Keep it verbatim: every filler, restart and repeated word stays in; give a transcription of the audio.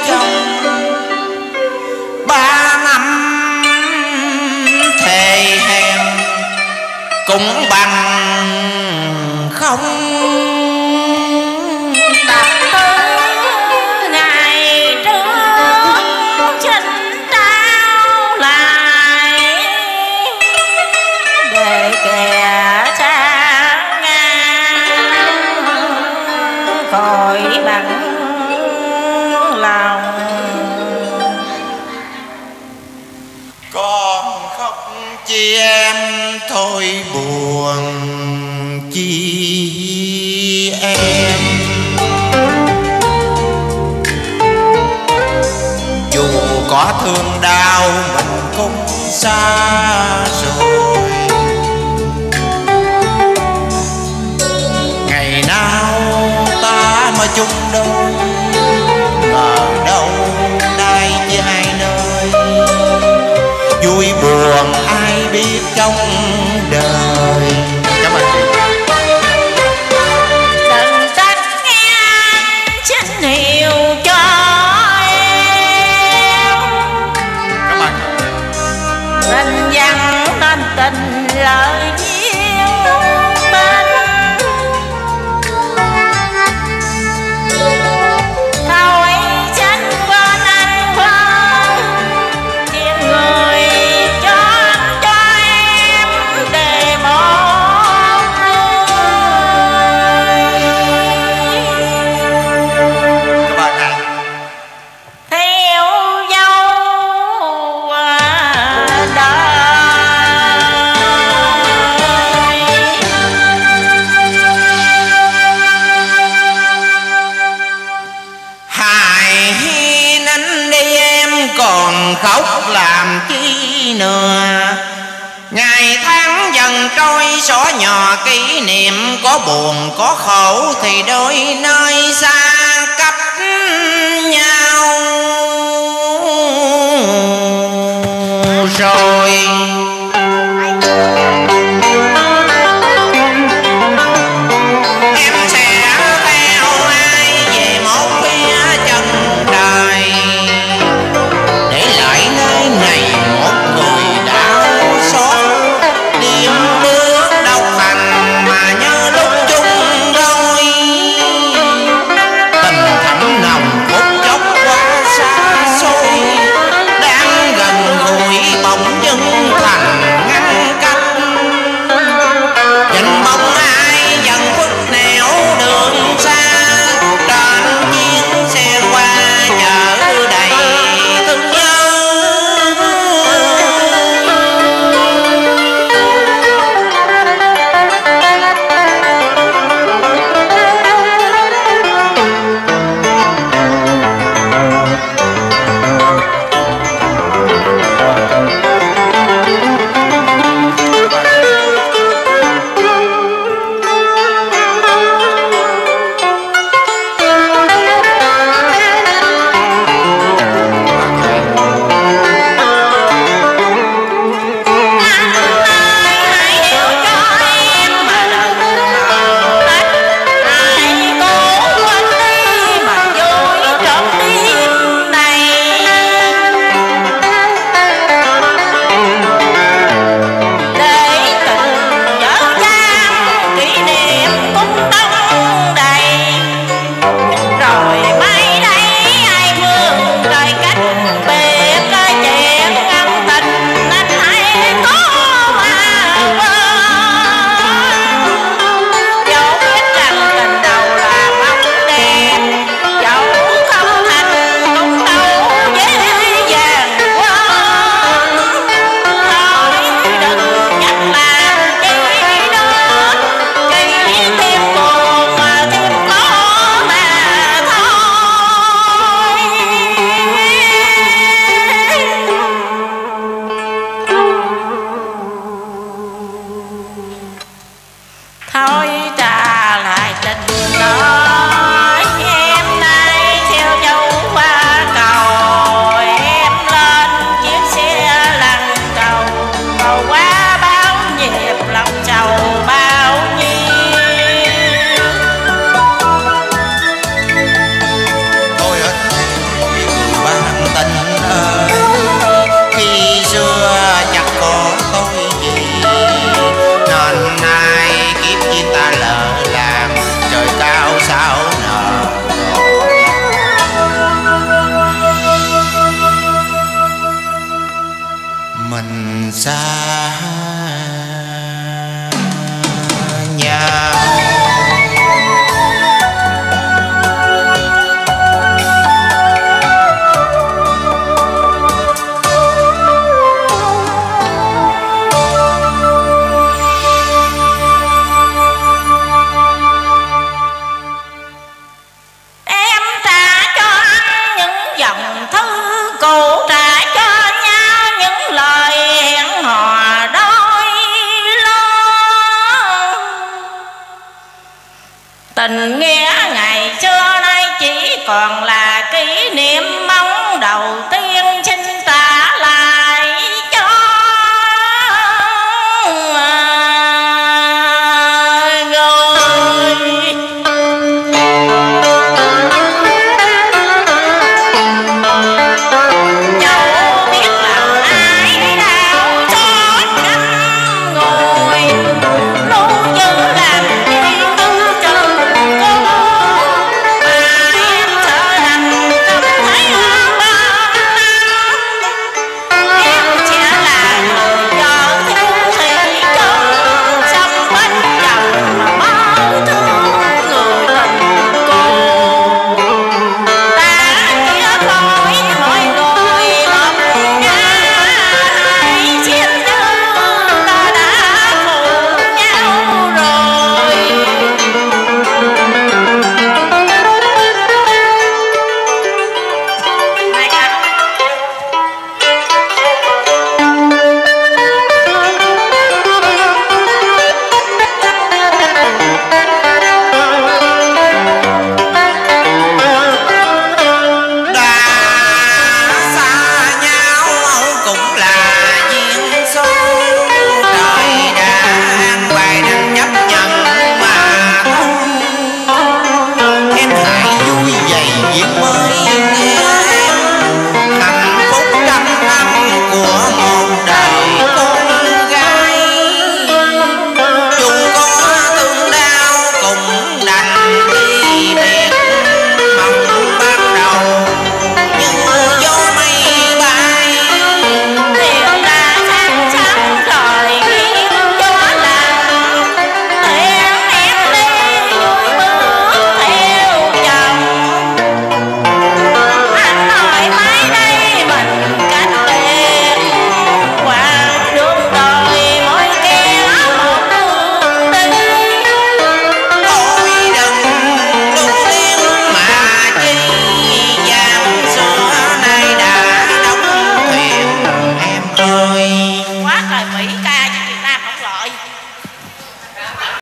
chồng ba năm thề hèn cũng bằng không. Chi em thôi buồn chi em, dù có thương đau mình cũng xa rồi. Ngày nào ta mà chung đôi, ngờ đâu nay chỉ hai nơi. Vui buồn ai biết trong đời. Cảm ơn chị. Đừng trách em chính hiểu cho em. Cảm ơn. Tình văn nên tình lời duyên bên. Thôi tránh quên anh không thiên người cho cho em để một người. Các bạn này Theo dấu đời. hài nín đi em còn khóc làm chi nữa. Ngày tháng dần trôi xóa nhòa kỷ niệm, có buồn có khổ thì đôi nơi xa cách nhau rồi. Em sẽ theo ai về một phía chân trời, để lại nơi này một người đau xót. Đêm bước đau hành mà nhớ lúc chung đôi, tình thắm nồng xa nhau. Tình nghĩa ngày xưa nay chỉ còn là kỷ niệm mong đầu tiên.